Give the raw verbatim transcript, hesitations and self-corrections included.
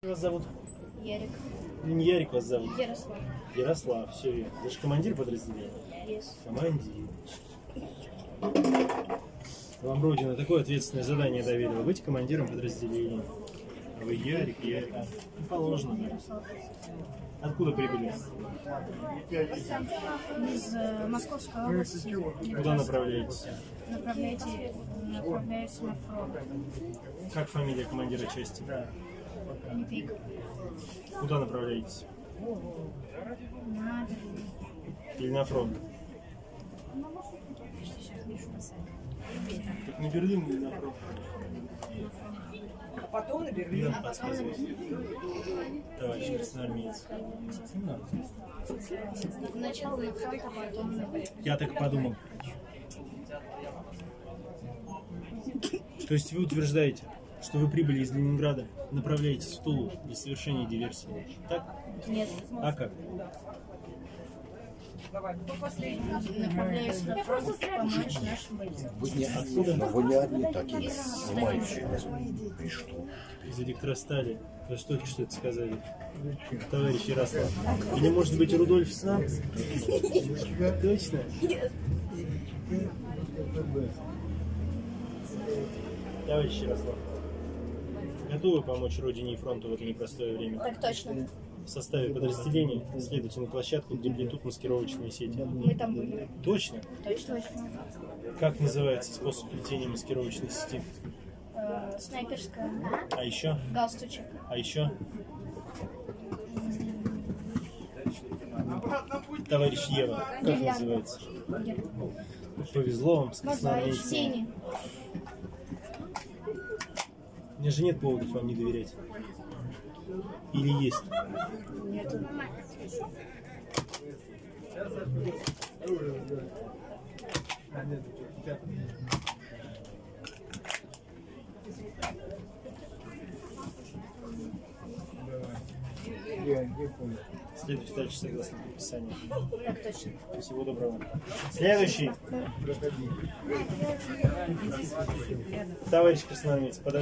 Вас зовут? Ярик. Не Ярик вас зовут? Ярослав. Ярослав, все верно. Вы же командир подразделения? Yes. Командир. Вам Родина такое ответственное задание доверила. Быть командиром подразделения. А вы Ярик, Ярик. Ну, положено. Откуда прибыли? Из э, Московской области. Куда направляетесь? Направляете, направляетесь на фронт. Как фамилия командира части? Липик. Куда направляетесь? На Или на фронт? Так на Берлин или на фронт? А потом на Берлин. Нам подсказывает. Товарищ красноармеец. Сначала на фронт, а потом на Берлин. Я так подумал. То есть вы утверждаете, что вы прибыли из Ленинграда, направляетесь в Тулу для совершения диверсии. Так? Нет. А как? Давай, кто последний? Направляюсь на фронт помочь нашим бойцам. Вы не, но вы не одни такие, снимающие нас. И что? Из электростали. Вы что только что это сказали? Товарищ Ярослав. Или может быть Рудольф сам? Точно? Товарищ Ярослав. Готовы помочь Родине и фронту в это непростое время? Так точно. В составе подразделения следуйте на площадку, где плетут маскировочные сети. Мы там были. Точно? Точно. Точно. Как называется способ плетения маскировочной сети? Э, снайперская. А еще? Галстучек. А еще? Товарищ Ева, как называется? Повезло вам с Мозаич, красноармейцем. тени. У меня же нет поводов вам не доверять. Или есть? Нет. Следуйте дальше согласно предписанию. Так точно. Всего доброго. Следующий. Товарищ красноармеец, подождите.